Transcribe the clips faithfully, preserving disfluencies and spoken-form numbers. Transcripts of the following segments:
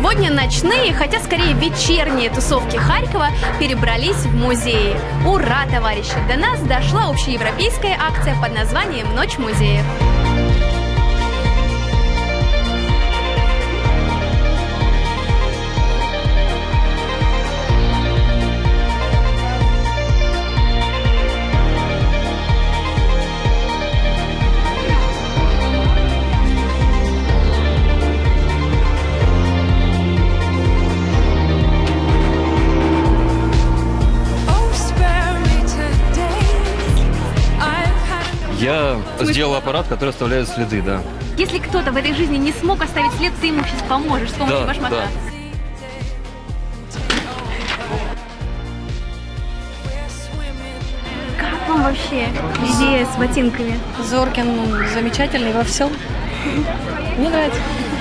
Сегодня ночные, хотя скорее вечерние тусовки Харькова перебрались в музеи. Ура, товарищи! До нас дошла общеевропейская акция под названием «Ночь музеев». Я сделал аппарат, который оставляет следы, да. Если кто-то в этой жизни не смог оставить след, ты ему сейчас поможешь с помощью да, башмака. Да. Как вам вообще идея с ботинками? Зоркин замечательный во всем. Мне нравится.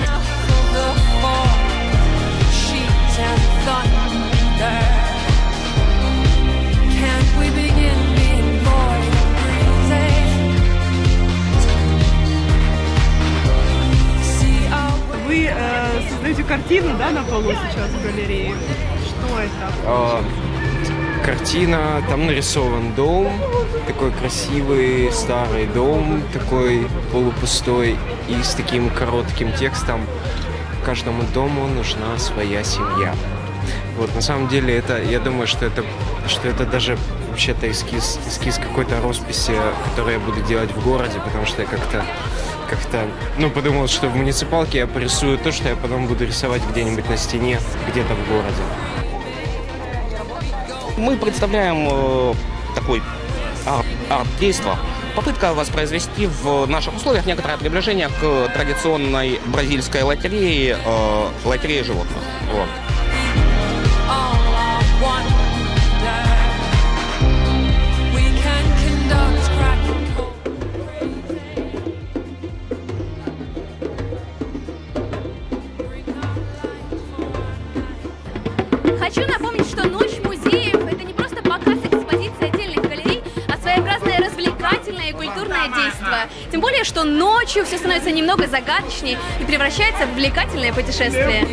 Вы э, создаете картину, да, на полу сейчас в галерее? Что это? А, картина, там нарисован дом, такой красивый старый дом, такой полупустой и с таким коротким текстом: каждому дому нужна своя семья. Вот, на самом деле, это, я думаю, что это, что это даже вообще-то эскиз, эскиз какой-то росписи, который я буду делать в городе, потому что я как-то, как-то, ну, подумал, что в муниципалке я порисую то, что я потом буду рисовать где-нибудь на стене, где-то в городе. Мы представляем э, такой арт, арт-действо. Попытка воспроизвести в наших условиях некоторое приближение к традиционной бразильской лотерее, э, лотерее животных. Вот. Хочу напомнить, что «Ночь музеев» — это не просто показ экспозиции отдельных галерей, а своеобразное развлекательное и культурное действие. Тем более, что ночью все становится немного загадочнее и превращается в увлекательное путешествие.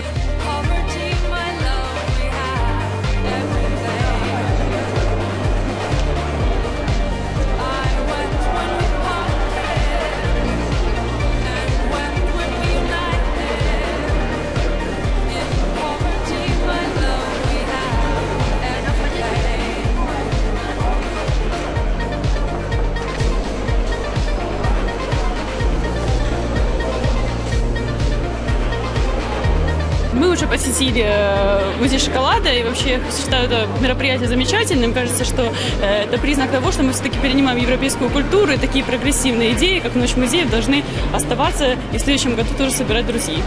Мы уже посетили музей шоколада, и вообще я считаю это мероприятие замечательным. Кажется, что это признак того, что мы все-таки перенимаем европейскую культуру, и такие прогрессивные идеи, как «Ночь музеев», должны оставаться и в следующем году тоже собирать друзей.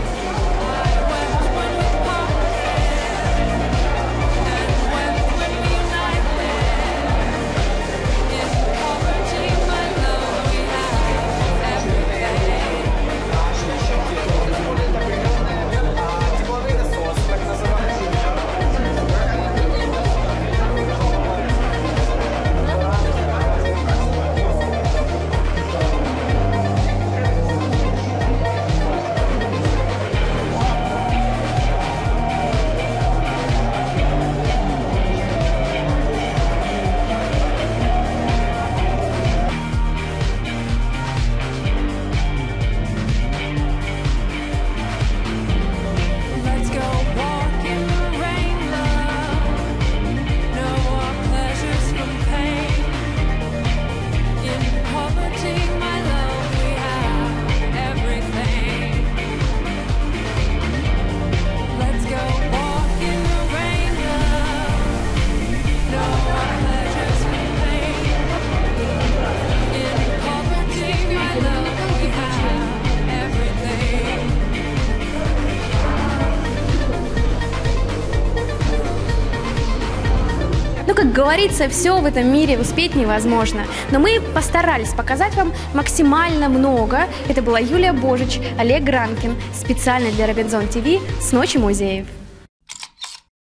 Ну, как говорится, все в этом мире успеть невозможно. Но мы постарались показать вам максимально много. Это была Юлия Божич, Олег Гранкин. Специально для Робинзон ТВ с «Ночи музеев».